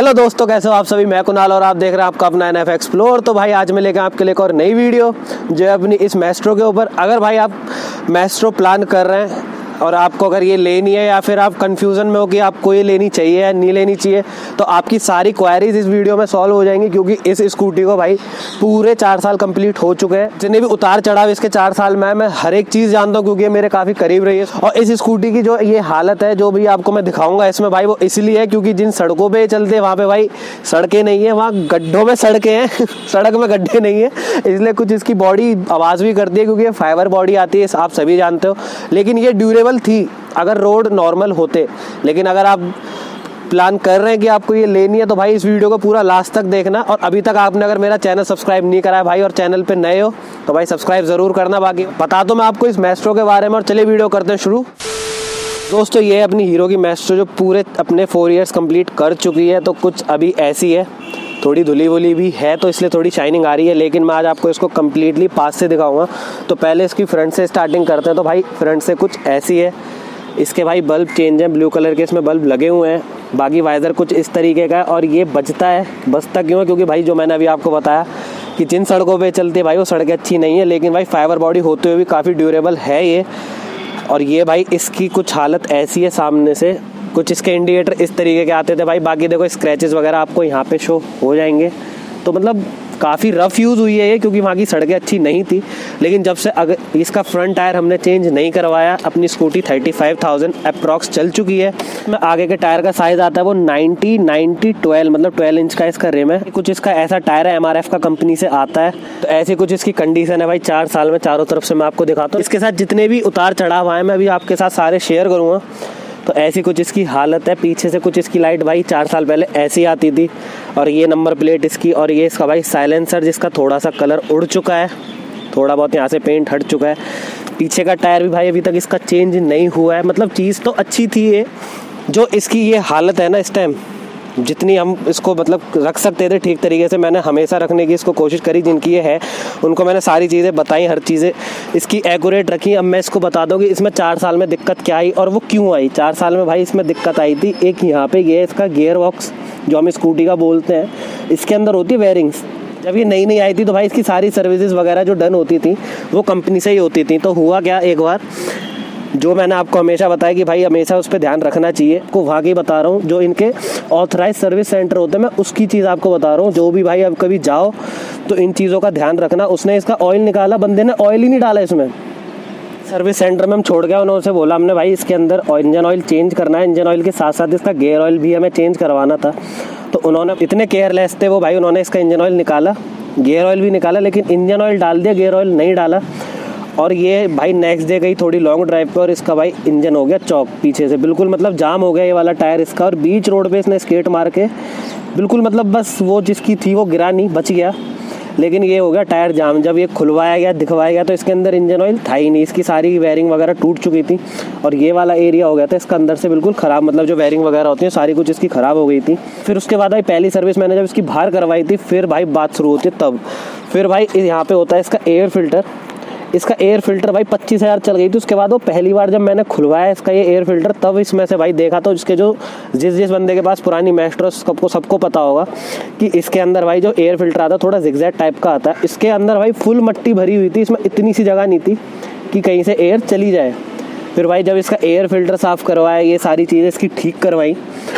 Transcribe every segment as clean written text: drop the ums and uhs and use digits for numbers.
Hello दोस्तों, कैसे हो आप सभी। मैं कुणाल और आप देख रहे हैं आपका अपना NF एक्सप्लोर। तो भाई आज मैं लेकर आपके लिए एक और नई वीडियो जो है अपनी इस मैस्ट्रो के ऊपर। अगर भाई आप मैस्ट्रो प्लान कर रहे हैं और आपको अगर ये लेनी है या फिर आप कंफ्यूजन में हो कि आपको ये लेनी चाहिए या नहीं लेनी चाहिए, तो आपकी सारी क्वेरीज इस वीडियो में सॉल्व हो जाएंगी। क्योंकि इस स्कूटी को भाई पूरे 4 साल कंप्लीट हो चुके हैं। जितने भी उतार चढ़ाव इसके 4 साल में मैं हर एक चीज़ जानता हूँ क्योंकि ये मेरे काफ़ी करीब रही है। और इस स्कूटी की जो ये हालत है जो भी आपको मैं दिखाऊंगा इसमें भाई, वो इसलिए है क्योंकि जिन सड़कों पर चलते हैं वहाँ पर भाई सड़कें नहीं है, वहाँ गड्ढों में सड़कें हैं सड़क में गड्ढे नहीं है, इसलिए कुछ इसकी बॉडी आवाज़ भी करती है क्योंकि ये फाइबर बॉडी आती है, आप सभी जानते हो। लेकिन ये ड्यूरेबल थी अगर रोड नॉर्मल होते। लेकिन अगर आप प्लान कर रहे हैं कि आपको ये लेनी है तो भाई इस वीडियो को पूरा लास्ट तक देखना। और अभी तक आपने अगर मेरा चैनल सब्सक्राइब नहीं करा है भाई और चैनल पे नए हो तो भाई सब्सक्राइब ज़रूर करना। बाकी बता दो मैं आपको इस मैस्ट्रो के बारे में। और चलिए वीडियो करते हैं शुरू। दोस्तों ये अपनी हीरो की मैस्ट्रो जो पूरे अपने 4 ईयर्स कंप्लीट कर चुकी है। तो कुछ अभी ऐसी है, थोड़ी धुली वुली भी है तो इसलिए थोड़ी शाइनिंग आ रही है। लेकिन मैं आज आपको इसको कम्प्लीटली पास से दिखाऊंगा। तो पहले इसकी फ्रंट से स्टार्टिंग करते हैं। तो भाई फ्रंट से कुछ ऐसी है। इसके भाई बल्ब चेंज हैं, ब्लू कलर के इसमें बल्ब लगे हुए हैं। बाकी वाइज़र कुछ इस तरीके का है। और ये बजता है, बजता क्यों है क्योंकि भाई जो मैंने अभी आपको बताया कि जिन सड़कों पे चलती है भाई वो सड़कें अच्छी नहीं है, लेकिन भाई फाइबर बॉडी होते हुए भी काफ़ी ड्यूरेबल है ये। और ये भाई इसकी कुछ हालत ऐसी है, सामने से कुछ इसके इंडिकेटर इस तरीके के आते थे भाई। बाकी देखो स्क्रैचेस वगैरह आपको यहाँ पे शो हो जाएंगे। तो मतलब काफ़ी रफ़ यूज़ हुई है ये क्योंकि वहाँ की सड़कें अच्छी नहीं थी। लेकिन जब से अगर इसका फ्रंट टायर हमने चेंज नहीं करवाया, अपनी स्कूटी 35,000 अप्रॉक्स चल चुकी है। में आगे के टायर का साइज़ आता है वो 90-90-12 मतलब 12 इंच का इसका रिम है। कुछ इसका ऐसा टायर है MRF का कंपनी से आता है। तो ऐसी कुछ इसकी कंडीशन है भाई 4 साल में। चारों तरफ से मैं आपको दिखाता हूँ। इसके साथ जितने भी उतार चढ़ाव आए मैं अभी आपके साथ सारे शेयर करूँगा। तो ऐसी कुछ इसकी हालत है। पीछे से कुछ इसकी लाइट भाई 4 साल पहले ऐसी आती थी। और ये नंबर प्लेट इसकी, और ये इसका भाई साइलेंसर जिसका थोड़ा सा कलर उड़ चुका है, थोड़ा बहुत यहाँ से पेंट हट चुका है। पीछे का टायर भी भाई अभी तक इसका चेंज नहीं हुआ है। मतलब चीज़ तो अच्छी थी ये। जो इसकी ये हालत है ना इस टाइम, जितनी हम इसको मतलब रख सकते थे ठीक तरीके से मैंने हमेशा रखने की इसको कोशिश करी। जिनकी ये है उनको मैंने सारी चीज़ें बताई, हर चीज़ें इसकी एक्यूरेट रखी। अब मैं इसको बता दूँ कि इसमें 4 साल में दिक्कत क्या आई और वो क्यों आई। 4 साल में भाई इसमें दिक्कत आई थी। एक यहाँ पे ये इसका गियर बॉक्स जो हम स्कूटी का बोलते हैं, इसके अंदर होती है वेयरिंग्स। जब ये नई आई थी तो भाई इसकी सारी सर्विसेज वगैरह जो डन होती थी वो कंपनी से ही होती थी। तो हुआ क्या, एक बार जो मैंने आपको हमेशा बताया कि भाई हमेशा उस पर ध्यान रखना चाहिए, को वहाँ की बता रहा हूँ जो इनके ऑथराइज सर्विस सेंटर होते हैं, मैं उसकी चीज़ आपको बता रहा हूँ। जो भी भाई अब कभी जाओ तो इन चीज़ों का ध्यान रखना। उसने इसका ऑयल निकाला, बंदे ने ऑयल ही नहीं डाला इसमें। सर्विस सेंटर में हम छोड़ गया, उन्होंने बोला हमने भाई इसके अंदर इंजन ऑयल चेंज करना है। इंजन ऑयल के साथ साथ इसका गियर ऑयल भी हमें चेंज करवाना था। तो उन्होंने इतने केयरलेस थे वो भाई, उन्होंने इसका इंजन ऑयल निकाला, गियर ऑयल भी निकाला, लेकिन इंजन ऑयल डाल दिया, गियर ऑयल नहीं डाला। और ये भाई नेक्स्ट डे गई थोड़ी लॉन्ग ड्राइव पे और इसका भाई इंजन हो गया चौक पीछे से, बिल्कुल मतलब जाम हो गया ये वाला टायर इसका। और बीच रोड पे इसने स्केट मार के बिल्कुल मतलब बस वो जिसकी थी वो गिरा नहीं, बच गया। लेकिन ये हो गया टायर जाम। जब ये खुलवाया गया, दिखवाया गया तो इसके अंदर इंजन ऑयल था ही नहीं। इसकी सारी वायरिंग वगैरह टूट चुकी थी और ये वाला एरिया हो गया था इसका अंदर से बिल्कुल ख़राब। मतलब जो वायरिंग वगैरह होती है सारी कुछ इसकी ख़राब हो गई थी। फिर उसके बाद भाई पहली सर्विस मैंने जब इसकी बाहर करवाई थी, फिर भाई बात शुरू होती है तब। फिर भाई यहाँ पे होता है इसका एयर फिल्टर। इसका एयर फिल्टर भाई 25,000 चल गई थी। उसके बाद वो पहली बार जब मैंने खुलवाया इसका ये एयर फिल्टर, तब इसमें से भाई देखा तो इसके जो जिस बंदे के पास पुरानी मैस्ट्रो सबको पता होगा कि इसके अंदर भाई जो एयर फिल्टर आता है थोड़ा जिगजैग टाइप का आता है। इसके अंदर भाई फुल मट्टी भरी हुई थी, इसमें इतनी सी जगह नहीं थी कि कहीं से एयर चली जाए। फिर भाई जब इसका एयर फिल्टर साफ़ करवाया, ये सारी चीज़ें इसकी ठीक करवाई,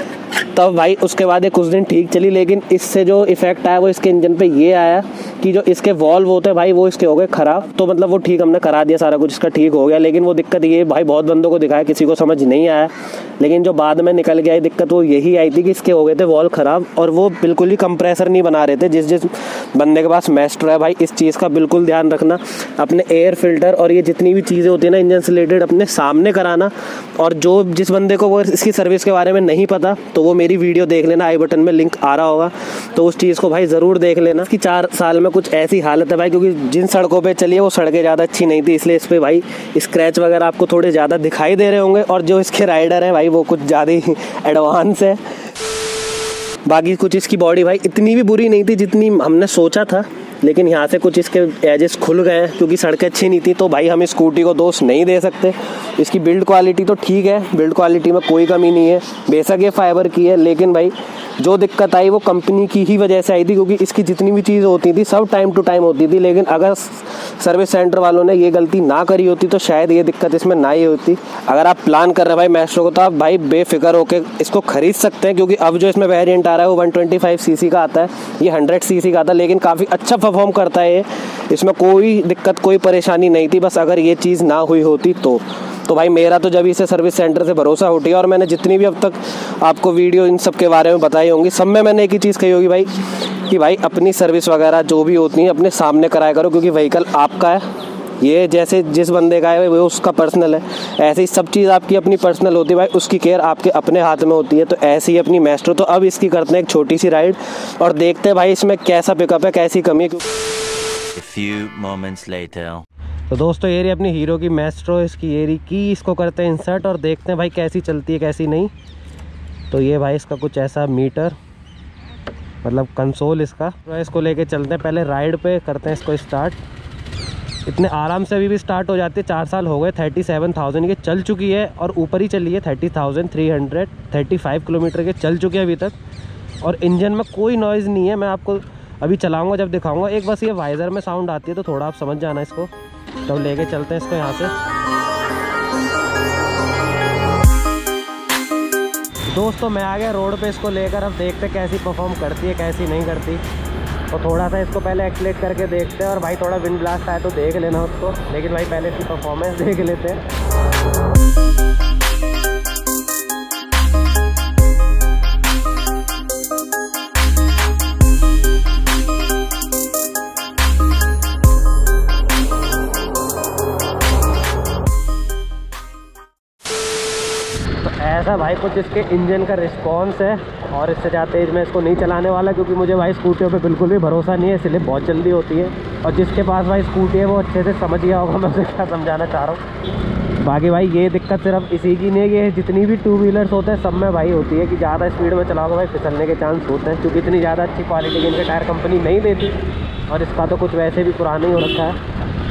तब भाई उसके बाद ये कुछ दिन ठीक चली। लेकिन इससे जो इफेक्ट आया वो इसके इंजन पे ये आया कि जो इसके वॉल्व होते हैं भाई वो इसके हो गए ख़राब। तो मतलब वो ठीक हमने करा दिया, सारा कुछ इसका ठीक हो गया। लेकिन वो दिक्कत ये भाई बहुत बंदों को दिखाया, किसी को समझ नहीं आया। लेकिन जो बाद में निकल के आई दिक्कत वो यही आई थी कि इसके हो गए थे वॉल्व ख़राब और वो बिल्कुल ही कंप्रेसर नहीं बना रहे थे। जिस बंदे के पास मैस्ट्रो है भाई इस चीज़ का बिल्कुल ध्यान रखना। अपने एयर फिल्टर और ये जितनी भी चीज़ें होती है ना इंजन से रिलेटेड अपने सामने कराना। और जो जिस बंदे को वो इसकी सर्विस के बारे में नहीं पता तो वो मेरी वीडियो देख लेना, आई बटन में लिंक आ रहा होगा, तो उस चीज़ को भाई ज़रूर देख लेना। कि 4 साल में कुछ ऐसी हालत है भाई, क्योंकि जिन सड़कों पे चलिए वो सड़कें ज़्यादा अच्छी नहीं थी, इसलिए इस पर भाई स्क्रैच वगैरह आपको थोड़े ज़्यादा दिखाई दे रहे होंगे। और जो इसके राइडर हैं भाई वो कुछ ज़्यादा ही एडवांस है। बाकी कुछ इसकी बॉडी भाई इतनी भी बुरी नहीं थी जितनी हमने सोचा था। लेकिन यहाँ से कुछ इसके एजेस खुल गए हैं क्योंकि सड़कें अच्छी नहीं थी। तो भाई हम स्कूटी को दोष नहीं दे सकते। इसकी बिल्ड क्वालिटी तो ठीक है, बिल्ड क्वालिटी में कोई कमी नहीं है, बेशक ये फाइबर की है, लेकिन भाई जो दिक्कत आई वो कंपनी की ही वजह से आई थी, क्योंकि इसकी जितनी भी चीज़ होती थी सब टाइम टू टाइम होती थी। लेकिन अगर सर्विस सेंटर वालों ने ये गलती ना करी होती तो शायद ये दिक्कत इसमें ना ही होती। अगर आप प्लान कर रहे हैं भाई मैस्ट्रो को, तो आप भाई बेफिक्र होकर इसको खरीद सकते हैं, क्योंकि अब जो इसमें वेरिएंट आ रहा है वो 125 सीसी का आता है, ये 100 सीसी का आता है, लेकिन काफ़ी अच्छा परफॉर्म करता है ये। इसमें कोई दिक्कत कोई परेशानी नहीं थी, बस अगर ये चीज़ ना हुई होती तो भाई मेरा तो जब इसे सर्विस सेंटर से भरोसा उठ गया। और मैंने जितनी भी अब तक आपको वीडियो इन सब के बारे में बताई होंगी, सब में मैंने एक ही चीज़ कही होगी भाई कि भाई अपनी सर्विस वगैरह जो भी होती है अपने सामने कराया करो, क्योंकि व्हीकल आपका है। ये जैसे जिस बंदे का है वो उसका पर्सनल है, ऐसे ही सब चीज़ आपकी अपनी पर्सनल होती है भाई, उसकी केयर आपके अपने हाथ में होती है। तो ऐसे ही अपनी मैस्ट्रो। तो अब इसकी करते हैं एक छोटी सी राइड और देखते हैं भाई इसमें कैसा पिकअप है, कैसी कमी है। तो दोस्तों ये रही अपनी हीरो की मैस्ट्रो, इसकी ये रही की, इसको करते हैं इंसर्ट और देखते हैं भाई कैसी चलती है कैसी नहीं। तो ये भाई इसका कुछ ऐसा मीटर, मतलब कंसोल इसका, तो इसको लेके चलते हैं पहले राइड पे, करते हैं इसको स्टार्ट। इतने आराम से अभी भी स्टार्ट हो जाती है। 4 साल हो गए, 37,000 की चल चुकी है और ऊपर ही चली है, 30,335 किलोमीटर के चल चुके हैं अभी तक। और इंजन में कोई नॉइज़ नहीं है, मैं आपको अभी चलाऊँगा जब दिखाऊँगा। एक बस ये वाइज़र में साउंड आती है, तो थोड़ा आप समझ जाना इसको। तो लेके चलते हैं इसको यहाँ से। दोस्तों मैं आ गया रोड पे इसको लेकर, अब देखते कैसी परफॉर्म करती है कैसी नहीं करती। तो थोड़ा सा इसको पहले एक्सीलेट करके देखते हैं, और भाई थोड़ा विंड ब्लास्ट आए तो देख लेना उसको, लेकिन भाई पहले इसकी परफॉर्मेंस देख लेते हैं। ऐसा भाई कुछ इसके इंजन का रिस्पॉन्स है, और इससे ज़्यादा तेज़ मैं इसको नहीं चलाने वाला, क्योंकि मुझे भाई स्कूटियों पे बिल्कुल भी भरोसा नहीं है, इसलिए बहुत जल्दी होती है। और जिसके पास भाई स्कूटी है वो अच्छे से समझ गया होगा मैं उसे क्या समझाना चाह रहा हूँ। बाकी भाई ये दिक्कत सिर्फ इसी की नहीं है, ये जितनी भी 2 व्हीलर्स होते हैं सब में भाई होती है कि ज़्यादा स्पीड में चलाओगे भाई फिसलने के चांस होते हैं, क्योंकि इतनी ज़्यादा अच्छी क्वालिटी की इनके टायर कंपनी नहीं देती, और इसका तो कुछ वैसे भी पुराना ही हो रखा है।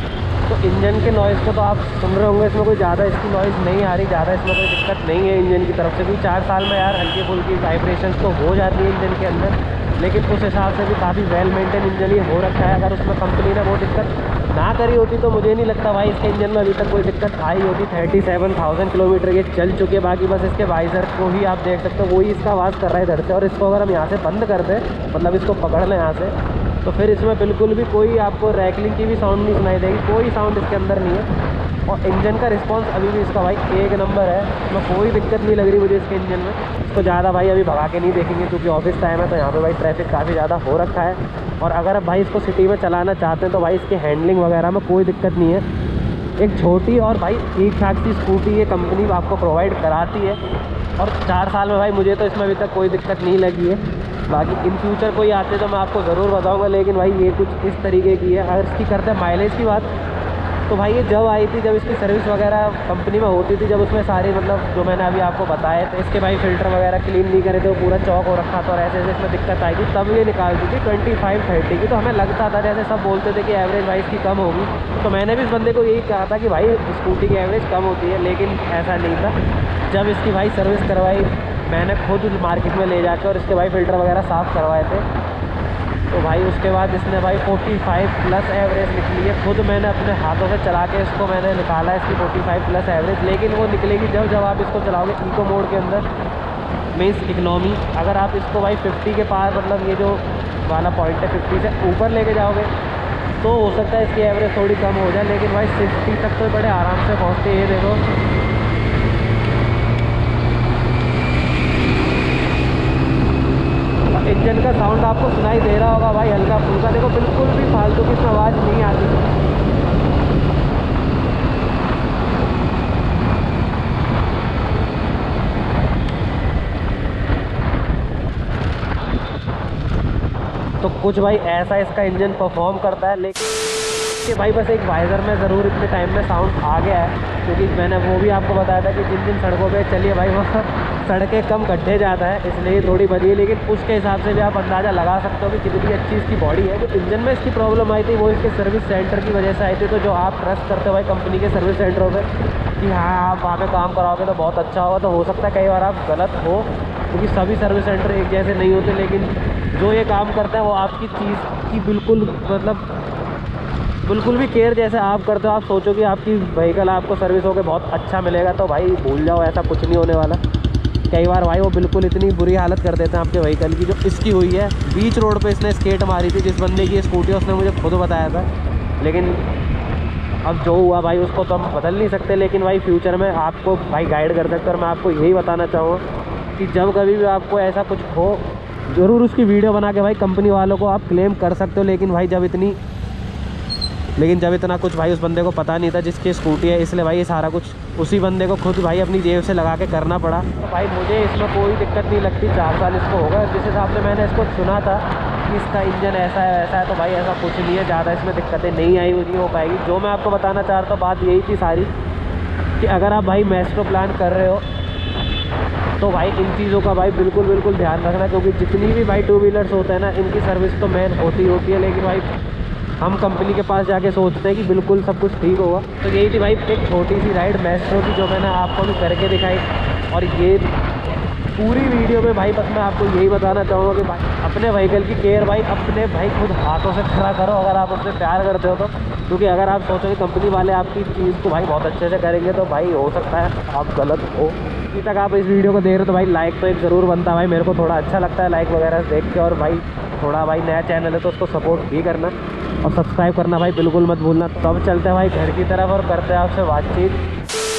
तो इंजन के नॉइज़ को तो आप सुन रहे होंगे, इसमें कोई ज़्यादा इसकी नॉइज़ नहीं आ रही, ज़्यादा इसमें कोई दिक्कत नहीं है इंजन की तरफ से भी। 4 साल में यार हल्की फुल्की वाइब्रेशंस तो हो जाती है इंजन के अंदर, लेकिन उस हिसाब से भी काफ़ी वेल मेंटेन इंजन ही हो रखा है। अगर उसमें कंपनी ने वो दिक्कत ना करी होती तो मुझे नहीं लगता भाई इसके इंजन में अभी तक कोई दिक्कत आई होती। 37,000 किलोमीटर ये चल चुके हैं। बाकी बस इसके वाइज़र को ही आप देख सकते हो, वही इसका आवाज़ कर रहा है इधर से। और इसको अगर हम यहाँ से बंद कर दें, मतलब इसको पकड़ लें यहाँ से, तो फिर इसमें बिल्कुल भी कोई आपको रैकलिंग की भी साउंड नहीं सुनाई देगी, कोई साउंड इसके अंदर नहीं है। और इंजन का रिस्पांस अभी भी इसका भाई एक नंबर है, इसमें कोई दिक्कत नहीं लग रही मुझे इसके इंजन में। इसको ज़्यादा भाई अभी भगा के नहीं देखेंगे, क्योंकि ऑफिस टाइम है, तो यहाँ पे भाई ट्रैफिक काफ़ी ज़्यादा हो रखा है। और अगर आप भाई इसको सिटी में चलाना चाहते हैं तो भाई इसकी हैंडलिंग वगैरह में कोई दिक्कत नहीं है। एक छोटी और भाई ठीक ठाक सी स्कूटी ये कंपनी आपको प्रोवाइड कराती है, और 4 साल में भाई मुझे तो इसमें अभी तक कोई दिक्कत नहीं लगी है। बाकी इन फ्यूचर कोई आते तो मैं आपको ज़रूर बताऊंगा, लेकिन भाई ये कुछ इस तरीके की है। अगर इसकी करते हैं माइलेज की बात, तो भाई ये जब आई थी, जब इसकी सर्विस वगैरह कंपनी में होती थी, जब उसमें सारी मतलब जो मैंने अभी आपको बताए थे, इसके भाई फ़िल्टर वगैरह क्लीन नहीं करे थे, वो पूरा चौक हो रखा था और ऐसे ऐसे इसमें दिक्कत आई थी, तब ये निकालती थी 25-30 की। तो हमें लगता था, जैसे सब बोलते थे कि एवरेज भाई इसकी कम होगी, तो मैंने भी इस बंदे को यही कहा था कि भाई स्कूटी की एवरेज कम होती है, लेकिन ऐसा नहीं था। जब इसकी भाई सर्विस करवाई मैंने खुद मार्केट में ले जाकर, और इसके भाई फ़िल्टर वगैरह साफ़ करवाए थे, तो भाई उसके बाद इसने भाई 45+ एवरेज निकली है। खुद मैंने अपने हाथों से चला के इसको मैंने निकाला है इसकी 45+ एवरेज, लेकिन वो निकलेगी जब आप इसको चलाओगे इको मोड के अंदर, मीन्स इकनॉमी। अगर आप इसको भाई 50 के पार, मतलब ये जो वाला पॉइंट है 50 से ऊपर लेके जाओगे, तो हो सकता है इसकी एवरेज थोड़ी कम हो जाए, लेकिन भाई 60 तक तो बड़े आराम से पहुँचते। ये देखो इंजन का साउंड आपको सुनाई दे रहा होगा भाई हल्का फुल्का, देखो बिल्कुल भी फालतू की इसमें आवाज़ नहीं आती। तो कुछ भाई ऐसा इसका इंजन परफॉर्म करता है, लेकिन कि भाई बस एक वाइज़र में ज़रूर इतने टाइम में साउंड आ गया है, क्योंकि मैंने वो भी आपको बताया था कि जिन जिन सड़कों पे चलिए भाई वहाँ सड़कें कम गड्ढे ज़्यादा है, इसलिए थोड़ी बनी है। लेकिन उसके हिसाब से भी आप अंदाज़ा लगा सकते हो कि कितनी अच्छी इसकी बॉडी है। जो इंजन में इसकी प्रॉब्लम आई थी वो इसके सर्विस सेंटर की वजह से आई थी। तो जो आप ट्रस्ट करते हो भाई कंपनी के सर्विस सेंटरों पर कि हाँ आप वहाँ पर काम कराओगे तो बहुत अच्छा होगा, तो हो सकता है कई बार आप गलत हो, क्योंकि सभी सर्विस सेंटर एक जैसे नहीं होते। लेकिन जो ये काम करता है वो आपकी चीज़ की बिल्कुल भी केयर जैसे आप करते हो, आप सोचो कि आपकी व्हीकल आपको सर्विस होकर बहुत अच्छा मिलेगा, तो भाई भूल जाओ, ऐसा कुछ नहीं होने वाला। कई बार भाई वो बिल्कुल इतनी बुरी हालत कर देते हैं आपके व्हीकल की, जो इसकी हुई है। बीच रोड पे इसने स्केट मारी थी, जिस बंदे की स्कूटी उसने मुझे खुद बताया था। लेकिन अब जो हुआ भाई उसको तो हम बदल नहीं सकते, लेकिन भाई फ्यूचर में आपको भाई गाइड कर सकते। और मैं आपको यही बताना चाहूँगा कि जब कभी भी आपको ऐसा कुछ हो, ज़रूर उसकी वीडियो बना के भाई कंपनी वालों को आप क्लेम कर सकते हो। लेकिन भाई जब इतना कुछ भाई उस बंदे को पता नहीं था जिसकी स्कूटी है, इसलिए भाई ये सारा कुछ उसी बंदे को खुद भाई अपनी जेब से लगा के करना पड़ा। तो भाई मुझे इसमें कोई दिक्कत नहीं लगती, 4 साल इसको होगा। जिस हिसाब से मैंने इसको सुना था कि इसका इंजन ऐसा है वैसा है, तो भाई ऐसा कुछ नहीं है, ज़्यादा इसमें दिक्कतें नहीं आई नहीं हो पाएगी। जो मैं आपको बताना चाहता हूँ बात यही थी सारी, कि अगर आप भाई मैस्ट्रो प्लान कर रहे हो तो भाई इन चीज़ों का भाई बिल्कुल ध्यान रखना, क्योंकि जितनी भी भाई 2 व्हीलर्स होते हैं ना, इनकी सर्विस तो मेन होती है। लेकिन भाई हम कंपनी के पास जाके सोचते हैं कि बिल्कुल सब कुछ ठीक होगा। तो यही थी भाई एक छोटी सी राइड मैस्ट्रो की, जो मैंने आपको भी करके दिखाई। और ये पूरी वीडियो में भाई बस मैं आपको यही बताना चाहूँगा कि भाई अपने व्हीकल की केयर भाई अपने भाई खुद हाथों से खड़ा करो, अगर आप उससे प्यार करते हो तो। क्योंकि अगर आप सोचो कि कंपनी वाले आपकी चीज़ को भाई बहुत अच्छे से करेंगे, तो भाई हो सकता है आप गलत हो। अभी तक आप इस वीडियो को देख रहे हो तो भाई लाइक तो एक ज़रूर बनता है भाई, मेरे को थोड़ा अच्छा लगता है लाइक वगैरह देख के। और भाई थोड़ा भाई नया चैनल है तो उसको सपोर्ट भी करना और सब्सक्राइब करना भाई बिल्कुल मत भूलना। तो अब चलते हैं भाई घर की तरफ और करते हैं आपसे बातचीत।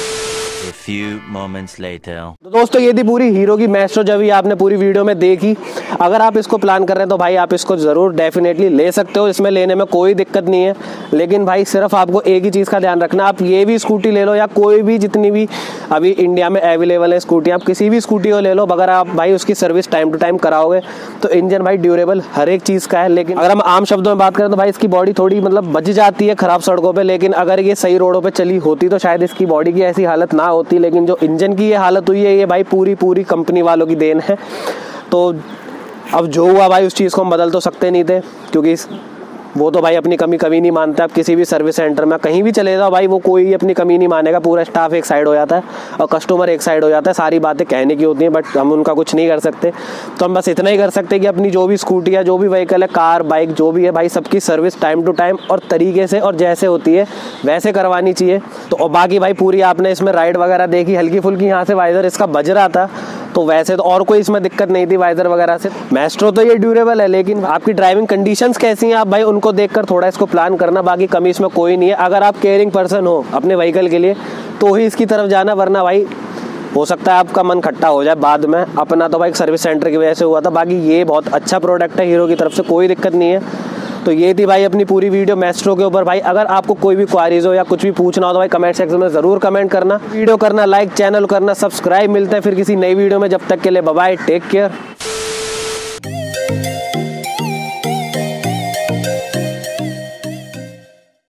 A few moments later. तो दोस्तों ये थी पूरी हीरो की मैस्ट्रो, जब ये आपने पूरी वीडियो में देखी। अगर आप इसको प्लान कर रहे हैं तो भाई आप इसको ज़रूर डेफिनेटली ले सकते हो, इसमें लेने में कोई दिक्कत नहीं है। लेकिन भाई सिर्फ आपको एक ही चीज़ का ध्यान रखना, आप ये भी स्कूटी ले लो या कोई भी जितनी भी अभी इंडिया में अवेलेबल है स्कूटी, आप किसी भी स्कूटी को ले लो, अगर आप भाई उसकी सर्विस टाइम टू टाइम कराओगे तो इंजन भाई ड्यूरेबल हर एक चीज़ का है। लेकिन अगर हम आम शब्दों में बात करें तो भाई इसकी बॉडी थोड़ी मतलब बच जाती है ख़राब सड़कों पर, लेकिन अगर ये सही रोडों पर चली होती तो शायद इसकी बॉडी की ऐसी हालत ना होती। लेकिन जो इंजन की ये हालत हुई है, ये भाई पूरी कंपनी वालों की देन है। तो अब जो हुआ भाई उस चीज़ को हम बदल तो सकते नहीं थे, क्योंकि वो तो भाई अपनी कमी कभी नहीं मानता। आप किसी भी सर्विस सेंटर में कहीं भी चले जाओ भाई, वो कोई अपनी कमी नहीं मानेगा। पूरा स्टाफ एक साइड हो जाता है और कस्टमर एक साइड हो जाता है। सारी बातें कहने की होती हैं, बट हम उनका कुछ नहीं कर सकते। तो हम बस इतना ही कर सकते हैं कि अपनी जो भी स्कूटी है, जो भी व्हीकल है, कार बाइक जो भी है भाई, सबकी सर्विस टाइम टू टाइम और तरीके से और जैसे होती है वैसे करवानी चाहिए। तो और बाकी भाई पूरी आपने इसमें राइड वगैरह देखी, हल्की फुल्की यहाँ से वाइजर इसका बज रहा था, तो वैसे तो और कोई इसमें दिक्कत नहीं थी वाइजर वगैरह से। मैस्ट्रो तो ये ड्यूरेबल है, लेकिन आपकी ड्राइविंग कंडीशंस कैसी हैं आप भाई उनको देखकर थोड़ा इसको प्लान करना। बाकी कमी इसमें कोई नहीं है। अगर आप केयरिंग पर्सन हो अपने व्हीकल के लिए तो ही इसकी तरफ जाना, वरना भाई हो सकता है आपका मन खट्टा हो जाए बाद में। अपना तो भाई सर्विस सेंटर की वजह से हुआ था। बाकी ये बहुत अच्छा प्रोडक्ट है हीरो की तरफ से, कोई दिक्कत नहीं है। तो ये थी भाई अपनी पूरी वीडियो मैस्ट्रो के ऊपर। भाई अगर आपको कोई भी क्वारीज हो या कुछ भी पूछना हो तो भाई कमेंट सेक्शन में ज़रूर कमेंट करना, वीडियो करना लाइक, चैनल करना सब्सक्राइब। मिलते हैं फिर किसी नई वीडियो में, जब तक के लिए बाय बाय, टेक केयर।